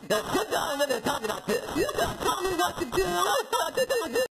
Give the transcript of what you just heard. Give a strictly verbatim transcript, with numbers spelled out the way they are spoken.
Now sit down and talk about this. You don't tell me what to do.